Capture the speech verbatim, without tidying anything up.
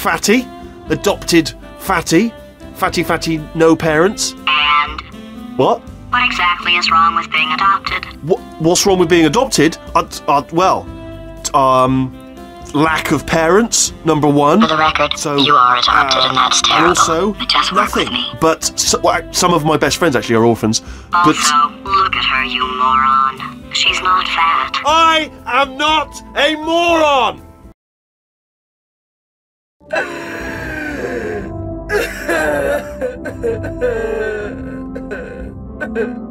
fatty, adopted fatty, fatty fatty no parents. And? What? What exactly is wrong with being adopted? What, what's wrong with being adopted? Uh, uh, well, um, lack of parents, number one. For the record, so, you are adopted uh, and that's terrible. And also, But just work nothing. with me. But so, well, some of my best friends actually are orphans. Also, but look at her, you moron. She's not fat. I am not a moron!